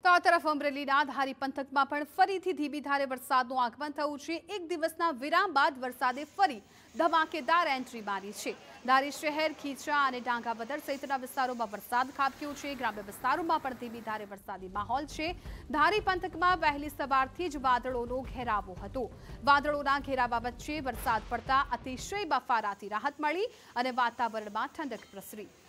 તો આ તરફ અમરેલીના ધારી પંથકમાં પણ ફરીથી ધીમી ધારે વરસાદનું આગમન થયું છે। એક દિવસના વિરામ બાદ વરસાદે ફરી ધમાકેદાર એન્ટ્રી મારી છે। ધારી શહેર, ખીચા અને ડાંગાવદર સહિતના વિસ્તારોમાં વરસાદ ખાબક્યો છે। ગ્રામ્ય વિસ્તારોમાં પણ ધીમી ધારે વરસાદી માહોલ છે। ધારી પંથકમાં વહેલી સવારથી જ વાદળોનો ઘેરાવો હતો। વાદળોના ઘેરાવા વચ્ચે વરસાદ પડતા અતિશય બફારાથી રાહત મળી અને વાતાવરણમાં ઠંડક પ્રસરી।